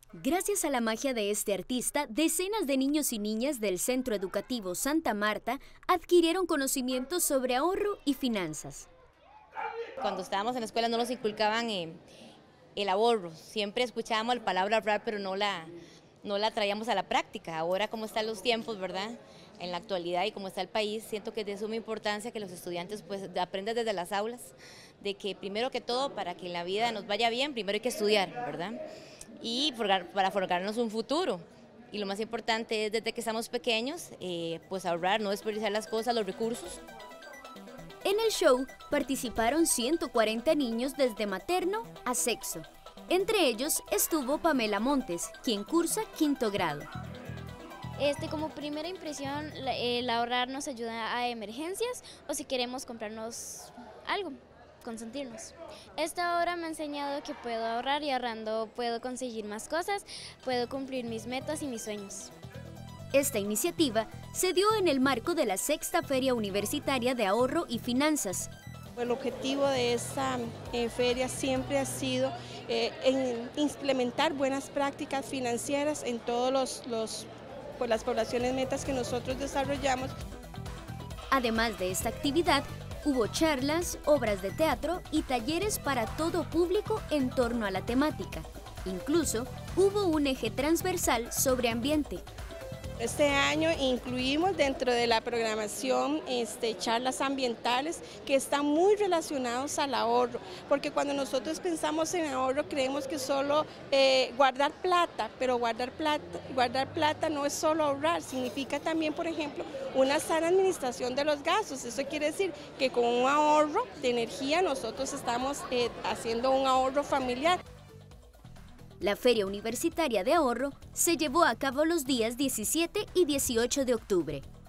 Gracias a la magia de este artista, decenas de niños y niñas del Centro Educativo Santa Marta adquirieron conocimientos sobre ahorro y finanzas. Cuando estábamos en la escuela no nos inculcaban el ahorro, siempre escuchábamos la palabra ahorrar, pero no la traíamos a la práctica. Ahora, como están los tiempos, ¿verdad?, en la actualidad y como está el país, siento que es de suma importancia que los estudiantes pues aprendan desde las aulas, de que primero que todo, para que en la vida nos vaya bien, primero hay que estudiar, ¿verdad?, y para forjarnos un futuro. Y lo más importante es desde que estamos pequeños, pues ahorrar, no desperdiciar las cosas, los recursos. En el show participaron 140 niños desde materno a sexto. Entre ellos estuvo Pamela Montes, quien cursa quinto grado. Como primera impresión, el ahorrar nos ayuda a emergencias o si queremos comprarnos algo, consentirnos. Esta obra me ha enseñado que puedo ahorrar y ahorrando puedo conseguir más cosas, puedo cumplir mis metas y mis sueños. Esta iniciativa se dio en el marco de la Sexta Feria Universitaria de Ahorro y Finanzas. El objetivo de esta feria siempre ha sido implementar buenas prácticas financieras en todos las poblaciones metas que nosotros desarrollamos. Además de esta actividad, hubo charlas, obras de teatro y talleres para todo público en torno a la temática. Incluso hubo un eje transversal sobre ambiente. Este año incluimos dentro de la programación charlas ambientales que están muy relacionados al ahorro, porque cuando nosotros pensamos en ahorro creemos que solo guardar plata, pero guardar plata no es solo ahorrar, significa también, por ejemplo, una sana administración de los gastos. Eso quiere decir que con un ahorro de energía nosotros estamos haciendo un ahorro familiar. La Feria Universitaria de Ahorro se llevó a cabo los días 17 y 18 de octubre.